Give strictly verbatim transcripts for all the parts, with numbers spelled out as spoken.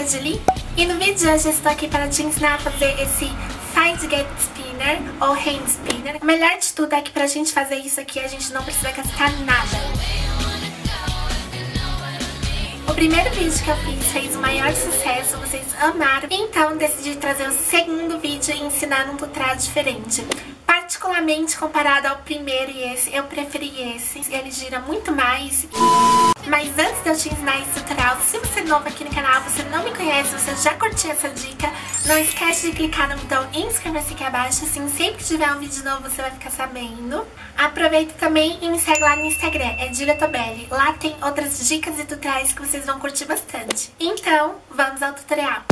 é a Julie e no vídeo de hoje eu estou aqui para te ensinar a fazer esse Side Gate Spinner ou Hand Spinner. O melhor de tudo é que pra gente fazer isso aqui a gente não precisa gastar nada. O primeiro vídeo que eu fiz fez o maior sucesso, vocês amaram, então decidi trazer o segundo vídeo e ensinar um tutorial diferente. Particularmente comparado ao primeiro e esse, eu preferi esse, ele gira muito mais. Mas antes de eu te ensinar esse tutorial, se você é novo aqui no canal, você não me conhece, você já curtiu essa dica, não esquece de clicar no botão inscrever-se aqui abaixo, assim sempre que tiver um vídeo novo você vai ficar sabendo. Aproveita também e me segue lá no Instagram, é Julia Tobelli, lá tem outras dicas e tutoriais que vocês vão curtir bastante. Então, vamos ao tutorial.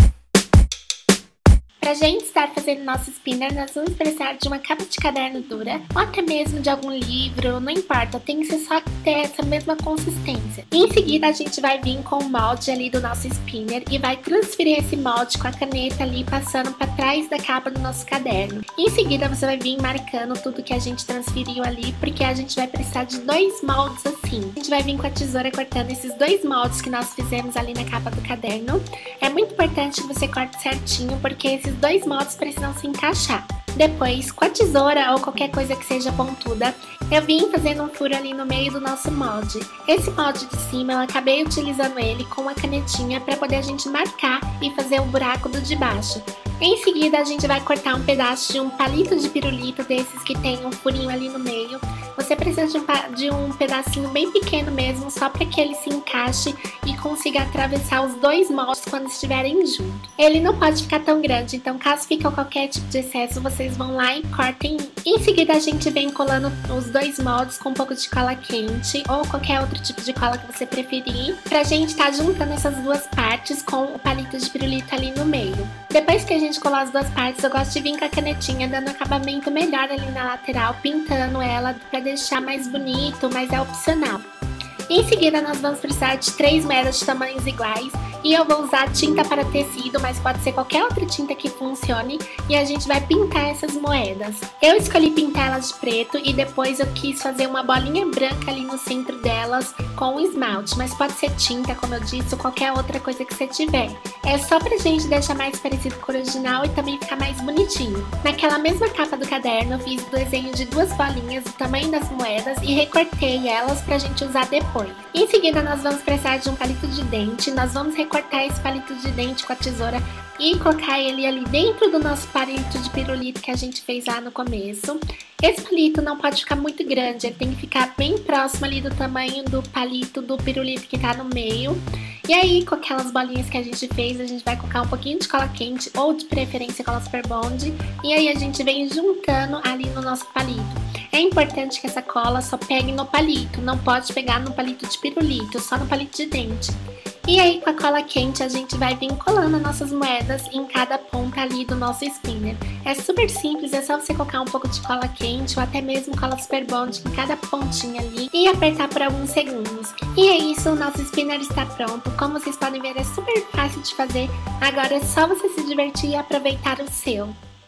Pra gente estar fazendo nosso spinner, nós vamos precisar de uma capa de caderno dura ou até mesmo de algum livro, não importa, tem que ser só ter essa mesma consistência. Em seguida a gente vai vir com o molde ali do nosso spinner e vai transferir esse molde com a caneta ali passando para trás da capa do nosso caderno. Em seguida você vai vir marcando tudo que a gente transferiu ali, porque a gente vai precisar de dois moldes assim. A gente vai vir com a tesoura cortando esses dois moldes que nós fizemos ali na capa do caderno. É muito importante que você corte certinho, porque esses dois moldes precisam se encaixar. Depois, com a tesoura ou qualquer coisa que seja pontuda, eu vim fazendo um furo ali no meio do nosso molde. Esse molde de cima, eu acabei utilizando ele com uma canetinha para poder a gente marcar e fazer o buraco do de baixo. Em seguida, a gente vai cortar um pedaço de um palito de pirulito desses que tem um furinho ali no meio. Você precisa de um, de um pedacinho bem pequeno mesmo, só para que ele se encaixe e consiga atravessar os dois moldes quando estiverem juntos. Ele não pode ficar tão grande, então caso fique qualquer tipo de excesso, vocês vão lá e cortem. Em seguida, a gente vem colando os dois moldes com um pouco de cola quente ou qualquer outro tipo de cola que você preferir, pra gente estar juntando essas duas partes com o palito de pirulito ali no meio. Depois que a gente colar as duas partes, eu gosto de vir com a canetinha dando acabamento melhor ali na lateral, pintando ela pra deixar mais bonito, mas é opcional. Em seguida, nós vamos precisar de três moedas de tamanhos iguais e eu vou usar tinta para tecido, mas pode ser qualquer outra tinta que funcione, e a gente vai pintar essas moedas. Eu escolhi pintar elas de preto e depois eu quis fazer uma bolinha branca ali no centro delas com o esmalte, mas pode ser tinta, como eu disse, ou qualquer outra coisa que você tiver. É só pra gente deixar mais parecido com o original e também ficar mais bonitinho. Naquela mesma capa do caderno, eu fiz o desenho de duas bolinhas do tamanho das moedas e recortei elas pra gente usar depois. Em seguida, nós vamos precisar de um palito de dente. Nós vamos recortar esse palito de dente com a tesoura e colocar ele ali dentro do nosso palito de pirulito que a gente fez lá no começo. Esse palito não pode ficar muito grande, ele tem que ficar bem próximo ali do tamanho do palito do pirulito que tá no meio. E aí, com aquelas bolinhas que a gente fez, a gente vai colocar um pouquinho de cola quente ou de preferência cola Super Bond. E aí a gente vem juntando ali no nosso palito. É importante que essa cola só pegue no palito, não pode pegar no palito de pirulito, só no palito de dente. E aí, com a cola quente, a gente vai vir colando as nossas moedas em cada ponta ali do nosso spinner. É super simples, é só você colocar um pouco de cola quente ou até mesmo cola Super Bond em cada pontinha ali e apertar por alguns segundos. E é isso, o nosso spinner está pronto. Como vocês podem ver, é super fácil de fazer. Agora é só você se divertir e aproveitar o seu.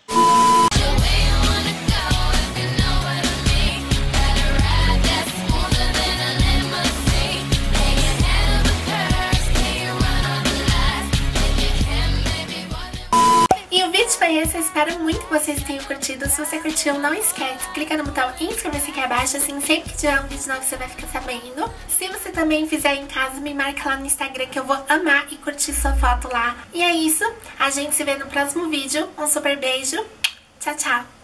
Foi esse, eu espero muito que vocês tenham curtido. Se você curtiu, não esquece, clica no botão inscrever-se aqui abaixo, assim sempre que tiver um vídeo novo você vai ficar sabendo. Se você também fizer em casa, me marca lá no Instagram que eu vou amar e curtir sua foto lá. E é isso, a gente se vê no próximo vídeo, um super beijo, tchau, tchau!